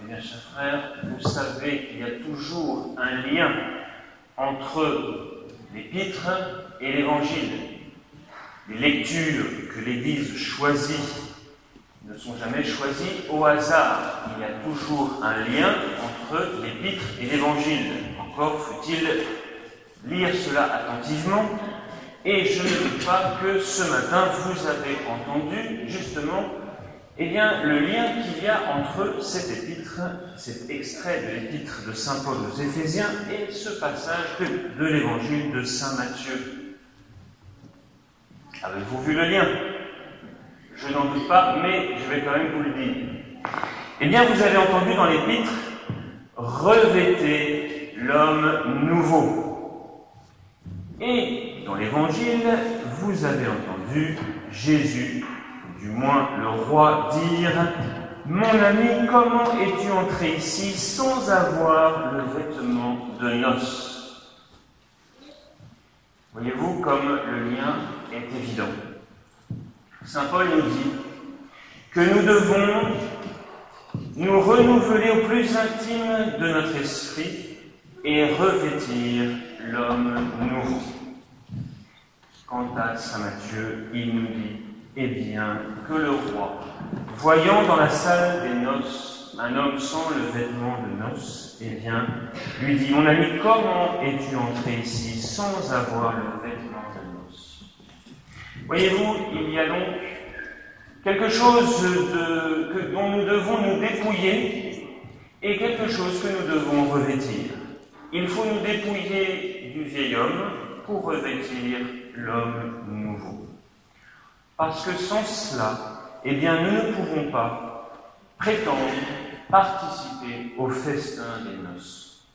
Eh bien, chers frères, vous savez qu'il y a toujours un lien entre l'épître et l'évangile. Les lectures que l'Église choisit ne sont jamais choisies au hasard. Il y a toujours un lien entre l'épître et l'évangile. Encore faut-il lire cela attentivement. Et je ne doute pas que ce matin, vous avez entendu justement le lien qu'il y a entre cet épître, cet extrait de l'épître de saint Paul aux Éphésiens et ce passage de l'évangile de saint Matthieu. Avez-vous vu le lien? Je n'en doute pas, mais je vais quand même vous le dire. Eh bien, vous avez entendu dans l'épître « Revêtez l'homme nouveau ». Et dans l'évangile, vous avez entendu Jésus, du moins le roi, dire « Mon ami, comment es-tu entré ici sans avoir le vêtement de noces ?» Voyez-vous comme le lien est évident. Saint Paul nous dit que nous devons nous renouveler au plus intime de notre esprit et revêtir l'homme nouveau. Quant à saint Matthieu, il nous dit eh bien, que le roi, voyant dans la salle des noces un homme sans le vêtement de noces, eh bien, lui dit, mon ami, comment es-tu entré ici sans avoir le vêtement de noces? Voyez-vous, il y a donc quelque chose dont nous devons nous dépouiller et quelque chose que nous devons revêtir. Il faut nous dépouiller du vieil homme pour revêtir l'homme nouveau. Parce que sans cela, eh bien, nous ne pouvons pas prétendre participer au festin des noces.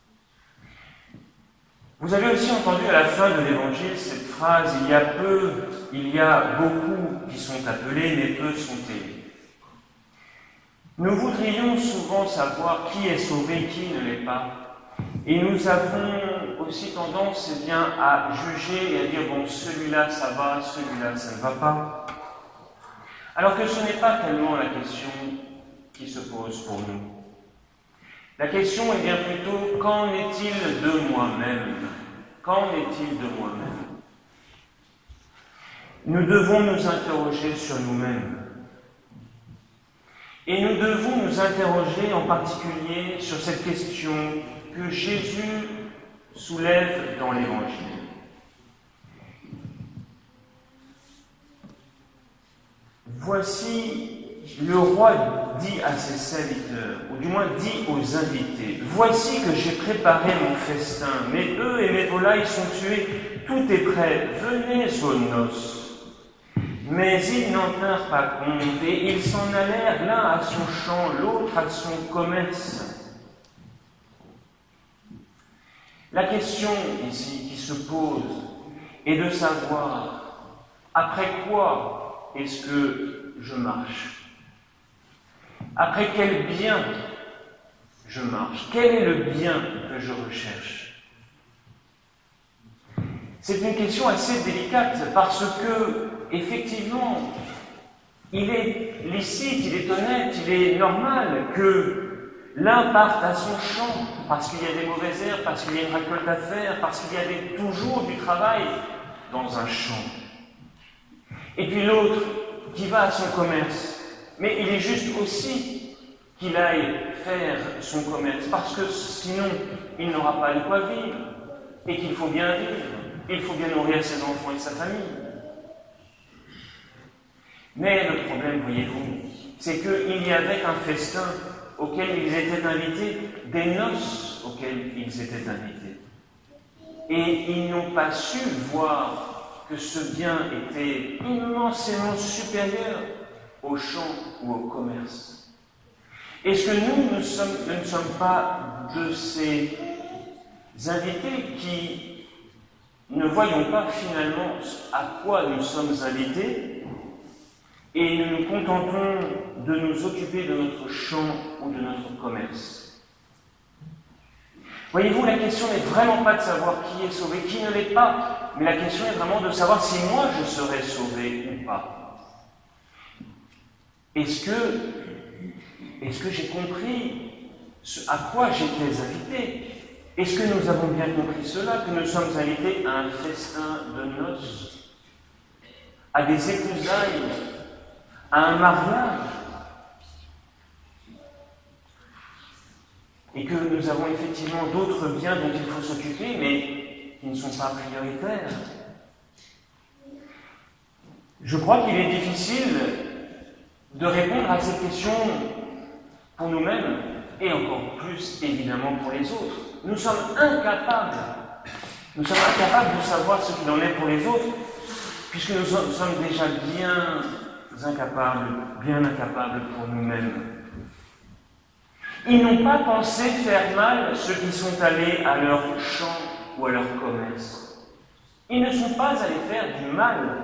Vous avez aussi entendu à la fin de l'Évangile cette phrase « Il y a beaucoup qui sont appelés, mais peu sont élus ». Nous voudrions souvent savoir qui est sauvé, qui ne l'est pas. Et nous avons aussi tendance à juger et à dire « bon, celui-là ça va, celui-là ça ne va pas ». Alors que ce n'est pas tellement la question qui se pose pour nous. La question est bien plutôt « qu'en est-il de moi-même » Qu'en est-il de moi-même? Nous devons nous interroger sur nous-mêmes. Et nous devons nous interroger en particulier sur cette question que Jésus soulève dans l'Évangile. Voici, le roi dit à ses serviteurs, ou du moins dit aux invités, « Voici que j'ai préparé mon festin, mes œufs et mes volailles sont tués, tout est prêt, venez aux noces. » Mais ils n'en tinrent pas compte, et ils s'en allèrent l'un à son champ, l'autre à son commerce. La question ici qui se pose est de savoir après quoi est-ce que je marche? Après quel bien je marche? Quel est le bien que je recherche? C'est une question assez délicate parce que, effectivement, il est licite, il est honnête, il est normal que l'un parte à son champ parce qu'il y a des mauvaises herbes, parce qu'il y a une récolte à faire, parce qu'il y a toujours du travail dans un champ. Et puis l'autre qui va à son commerce. Mais il est juste aussi qu'il aille faire son commerce, parce que sinon, il n'aura pas de quoi vivre, et qu'il faut bien vivre, il faut bien nourrir ses enfants et sa famille. Mais le problème, voyez-vous, c'est qu'il y avait un festin auquel ils étaient invités, des noces auxquelles ils étaient invités. Et ils n'ont pas su voir que ce bien était immensément supérieur au champ ou au commerce. Est-ce que nous ne sommes pas de ces invités qui ne voyons pas finalement à quoi nous sommes invités et nous nous contentons de nous occuper de notre champ ou de notre commerce? Voyez-vous, la question n'est vraiment pas de savoir qui est sauvé, qui ne l'est pas, mais la question est vraiment de savoir si moi je serai sauvé ou pas. Est-ce que Est-ce que j'ai compris à quoi j'étais invité? Est-ce que nous avons bien compris cela, que nous sommes invités à un festin de noces, à des épousailles, à un mariage, et que nous avons effectivement d'autres biens dont il faut s'occuper, mais qui ne sont pas prioritaires? Je crois qu'il est difficile de répondre à cette question pour nous-mêmes, et encore plus évidemment pour les autres. Nous sommes incapables de savoir ce qu'il en est pour les autres, puisque nous sommes déjà bien incapables pour nous-mêmes. Ils n'ont pas pensé faire mal ceux qui sont allés à leur champ ou à leur commerce. Ils ne sont pas allés faire du mal.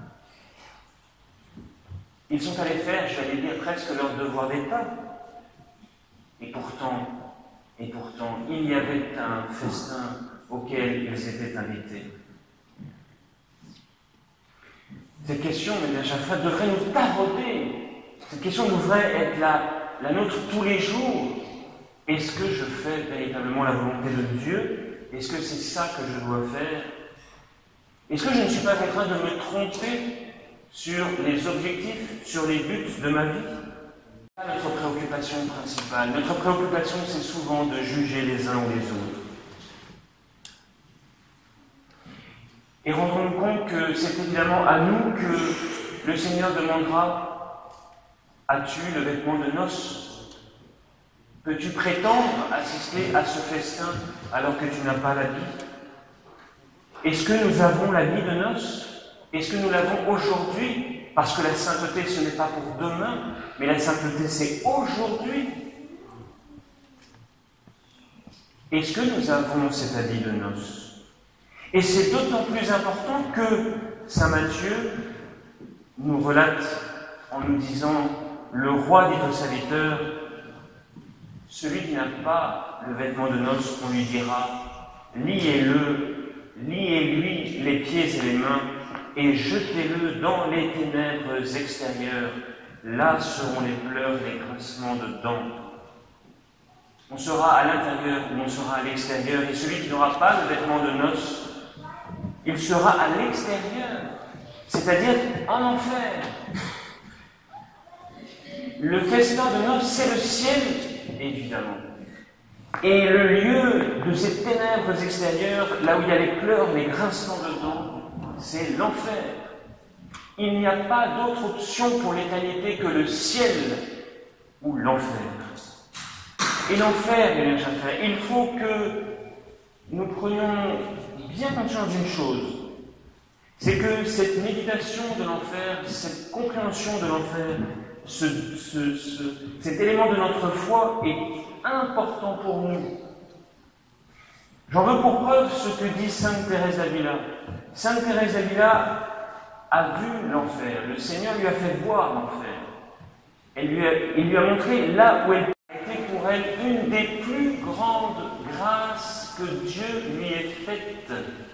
Ils sont allés faire, j'allais dire, presque leur devoir d'État. Et pourtant, il y avait un festin auquel ils étaient invités. Cette question, Ménage Jaffa, devrait nous tarauder. Cette question devrait être la nôtre tous les jours. Est-ce que je fais véritablement la volonté de Dieu? Est-ce que c'est ça que je dois faire? Est-ce que je ne suis pas en train de me tromper sur les objectifs, sur les buts de ma vie? Notre préoccupation principale. Notre préoccupation, c'est souvent de juger les uns ou les autres. Et rendons-nous compte que c'est évidemment à nous que le Seigneur demandera: as-tu le vêtement de noces? Peux-tu prétendre assister à ce festin alors que tu n'as pas l'habit? Est-ce que nous avons l'habit de noces? Est-ce que nous l'avons aujourd'hui? Parce que la sainteté, ce n'est pas pour demain, mais la sainteté, c'est aujourd'hui. Est-ce que nous avons cet habit de noces? Et c'est d'autant plus important que saint Matthieu nous relate en nous disant: le roi dit au serviteur, celui qui n'a pas le vêtement de noces, on lui dira: liez-lui les pieds et les mains, et jetez-le dans les ténèbres extérieures. Là seront les pleurs et les grincements de dents. On sera à l'intérieur ou on sera à l'extérieur, et celui qui n'aura pas le vêtement de noces, il sera à l'extérieur, c'est-à-dire en enfer. Le festin de noces, c'est le ciel, évidemment. Et le lieu de ces ténèbres extérieures, là où il y a les pleurs, les grincements de dents, c'est l'enfer. Il n'y a pas d'autre option pour l'éternité que le ciel ou l'enfer. Et l'enfer, Ménage Jaffa, il faut que nous prenions bien conscience d'une chose, c'est que cette méditation de l'enfer, cette compréhension de l'enfer, cet élément de notre foi est important pour nous. J'en veux pour preuve ce que dit Sainte Thérèse d'Avila. Sainte Thérèse d'Avila a vu l'enfer. Le Seigneur lui a fait voir l'enfer. Il lui a montré là où elle était pour elle une des plus grandes grâces que Dieu lui ait faites.